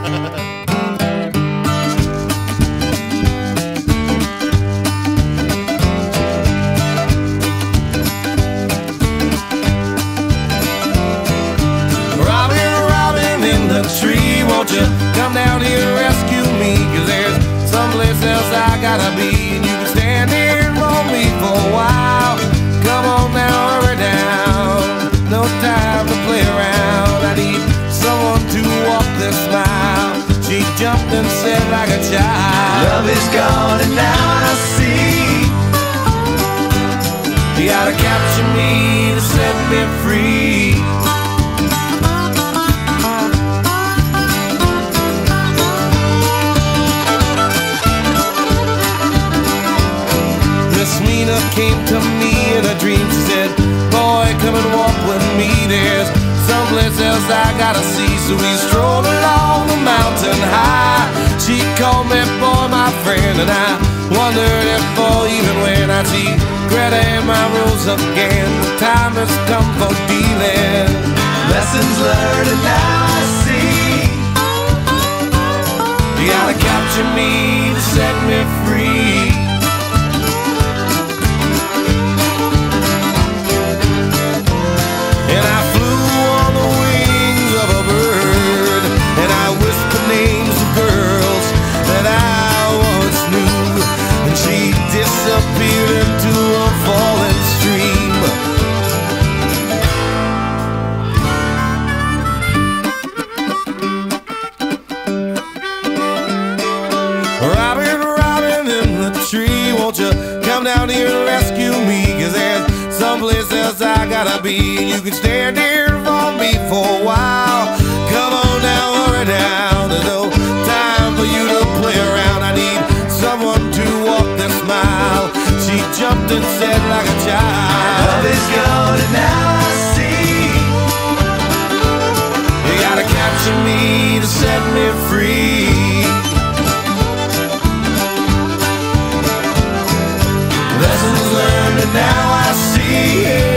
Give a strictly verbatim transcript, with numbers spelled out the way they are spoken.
Tree, won't you come down here and rescue me? Cause there's someplace else I gotta be, and you can stand here and roll me for a while. Come on now, hurry down, no time to play around. I need someone to walk this mile. She jumped and said like a child, love is gone and now I see. You gotta capture me to set me free. Mina came to me in a dream. She said, boy, come and walk with me. There's someplace else I gotta see. So we strolled along the mountain high. She called me boy, my friend, and I wondered if or even when I'd see Greta and my rose again. The time has come for dealing. Lessons learned and now I see. You gotta capture me to set me free. And I flew on the wings of a bird, and I whispered names of girls that I once knew, and she disappeared into a falling stream. Robin, Robin in the tree, won't you come down here and rescue me? Cause there's someplace else I gotta be, and you can stand here for me for a while. Come on now, hurry down, there's no time for you to play around. I need someone to walk this mile. She jumped and said like a child, love is gone and now I see. You gotta capture me to set me free. Lessons learned and now I see.